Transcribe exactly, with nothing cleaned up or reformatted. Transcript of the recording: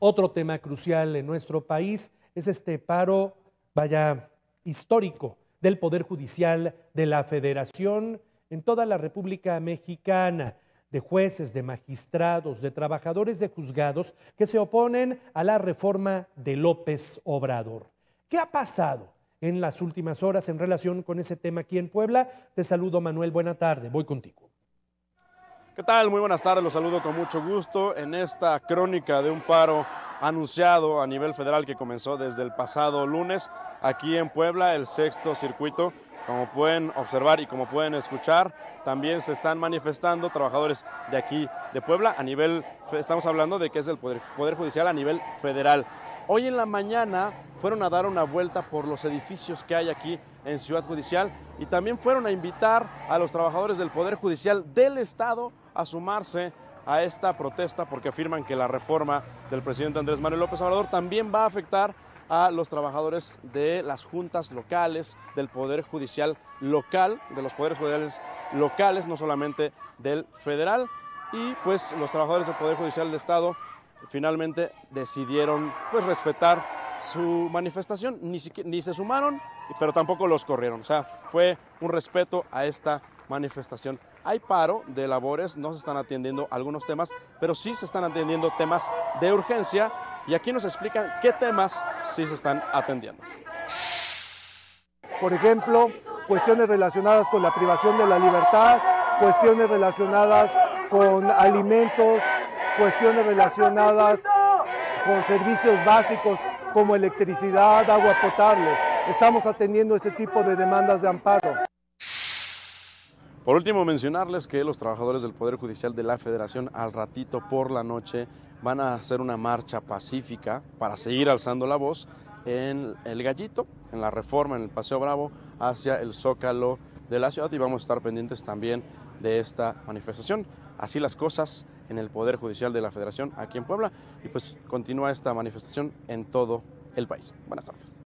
Otro tema crucial en nuestro país es este paro, vaya, histórico del Poder Judicial de la Federación en toda la República Mexicana, de jueces, de magistrados, de trabajadores de juzgados que se oponen a la reforma de López Obrador. ¿Qué ha pasado en las últimas horas en relación con ese tema aquí en Puebla? Te saludo, Manuel, buena tarde, voy contigo. ¿Qué tal? Muy buenas tardes, los saludo con mucho gusto en esta crónica de un paro anunciado a nivel federal que comenzó desde el pasado lunes aquí en Puebla, el sexto circuito. Como pueden observar y como pueden escuchar, también se están manifestando trabajadores de aquí de Puebla a nivel, estamos hablando de que es el Poder, Poder Judicial a nivel federal. Hoy en la mañana fueron a dar una vuelta por los edificios que hay aquí en Ciudad Judicial y también fueron a invitar a los trabajadores del Poder Judicial del Estado a sumarse a esta protesta porque afirman que la reforma del presidente Andrés Manuel López Obrador también va a afectar a los trabajadores de las juntas locales, del Poder Judicial local, de los poderes judiciales locales, no solamente del federal. Y pues los trabajadores del Poder Judicial del Estado finalmente decidieron pues respetar su manifestación, ni, siquiera, ni se sumaron, pero tampoco los corrieron. O sea, fue un respeto a esta manifestación. Hay paro de labores, no se están atendiendo algunos temas, pero sí se están atendiendo temas de urgencia y aquí nos explican qué temas sí se están atendiendo. Por ejemplo, cuestiones relacionadas con la privación de la libertad, cuestiones relacionadas con alimentos, cuestiones relacionadas con servicios básicos como electricidad, agua potable. Estamos atendiendo ese tipo de demandas de amparo. Por último, mencionarles que los trabajadores del Poder Judicial de la Federación al ratito por la noche van a hacer una marcha pacífica para seguir alzando la voz en el Gallito, en la Reforma, en el Paseo Bravo, hacia el Zócalo de la ciudad y vamos a estar pendientes también de esta manifestación. Así las cosas en el Poder Judicial de la Federación aquí en Puebla y pues continúa esta manifestación en todo el país. Buenas tardes.